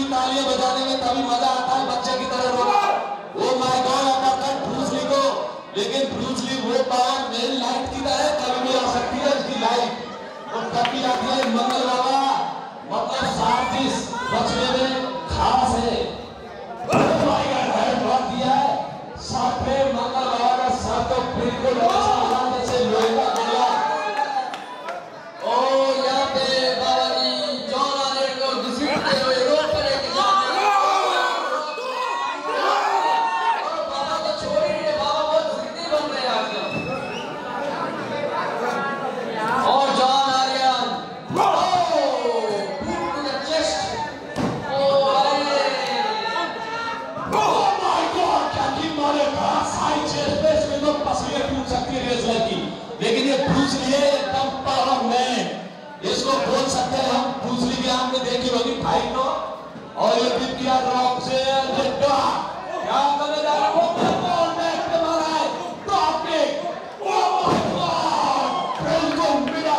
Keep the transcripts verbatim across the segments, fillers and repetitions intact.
तालियां बजाने में तभी मजा आता है, बच्चे की तरह रोना। Oh my god, uppercut Bruce Lee को, लेकिन ब्रूस ली वो पावर मेरी लाइट की तरह कभी भी आ सकती है, इसकी लाइट और कभी आती है। मंगल बाबा मतलब साजिश बचने में खास है। दिया है सर पे मंगल बाबा का सर तो बिल्कुल जैसे लोहे का गोला। ओ यहाँ पे बाबा जी जॉन आर्यन को घसीटते हुए रोड पर लेके जा रहे हैं। और बाबा तो छोड़ ही नहीं, बाबा बहुत जिद्दी बन रहे हैं आजकल। और जॉन आर्यन लेकिन ये ब्रूस ली है एकदम पावर मैन, इसको बोल सकते हैं हम। ब्रूस ली की आपने देखी होगी फाइट को, और ये भी किया रॉक से क्या करने जा रहा है वो बिल्कुल बैक पे मारा है top kick. Oh my god, बिल्कुल बिना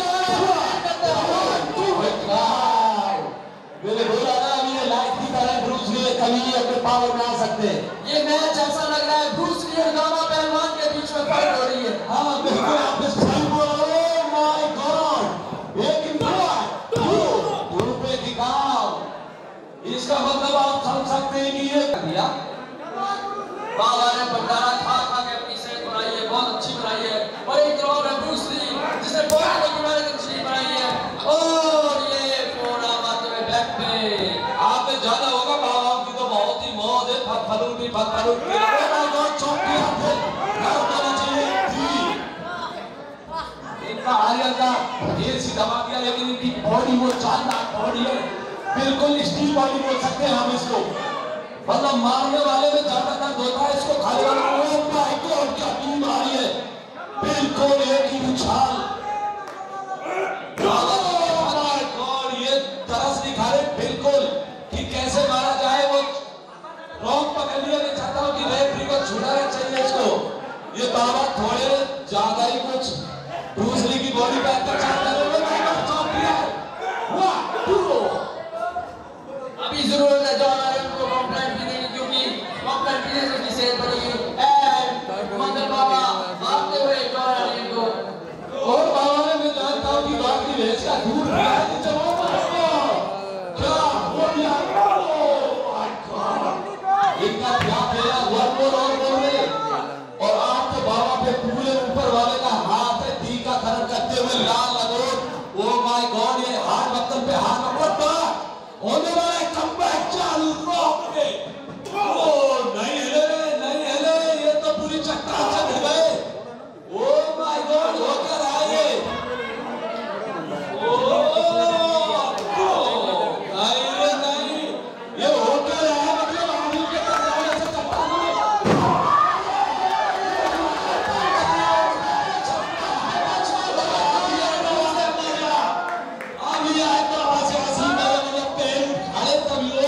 मैंने बोला ना अभी ये लाइट की तरह ब्रूस ली कभी अपने पावर में आ सकते हैं। ये मैच ऐसा लग रहा है ब्रूस ली और गामा पहलवान के बीच में फाइट हो रही है। हाँ बिल्कुल आपने सही बोला। ओह माय गॉड, एक इंपॉर्ट टू टू पे दिखाओ, इसका मतलब आप समझ सकते हैं कि ये दिया बाबा ने भंडारा खा खा के अपनी सेहत बनाई है, बहुत अच्छी बनाई है। और एक और है ब्रूस ली जिसने बहुत बड़ी बनाई बनाई है। और ये फोड़ा मारते हुए बैक पे आपने जाना होगा बाबाओं की तो बहुत ही मौत है, फटफलूटी फटफलूटी। ओह माय गॉड, चौंकिया थे घर होना चाहिए थी इनका आर्यन का ये सी दबा दिया, लेकिन इनकी बॉडी वो चांदा बॉडी है, बिल्कुल स्टील बॉडी बोल सकते हैं हम इसको। मतलब मारने वाले में ज्यादा दर्द होता है, इसको खाने वाले में ओह माय गॉड क्या टीम मारी है, बिल्कुल एक ही उछाल। ओह माय गॉड, ये तरस दिखा रहे बिल्कुल कि कैसे मारा जाए। वो रॉन्ग पकड़ लिया, मैं चाहता हूँ कि रेफरी को छुड़ाना चाहिए इसको। ये बाबा थोड़े ज्यादा ही कुछ ब्रूस ली की बॉडी पे अत्याचार कर रहे हैं। अभी जरूरत है जॉन आर्यन को कॉम्प्लेंट पीने की, क्योंकि कॉम्प्लेंट पीने से उसकी सेहत बढ़ेगी। एंड मंगल बाबा मारते हुए जॉन आर्यन को। और बाबा ने मैं जानता हूँ कि बात की भैंस का दूध पिया है तो चलो क्या हो गया। इनका क्या खेला वन मोर और बोल रहे, और आप तो बाबा पे पूरे ऊपर वाले का हाथ है दी का खनन करते हुए लाल लगोट। ओ माय गॉड, ये हाथ बक्कल पे हाथ पकड़ होने वाला है कमबैक चालू रॉक पे। ओ नहीं हिले नहीं हिले, ये तो पूरी चट्टान से भिड़ गए। ओ माय गॉड, हो क्या रहा है ये? ओ नहीं रे नहीं, ये हो क्या रहा है? मतलब आदमी के तरह से चट्टान में अभी आए तो आवाज ऐसी मेरे मतलब पेड़ खड़े तभी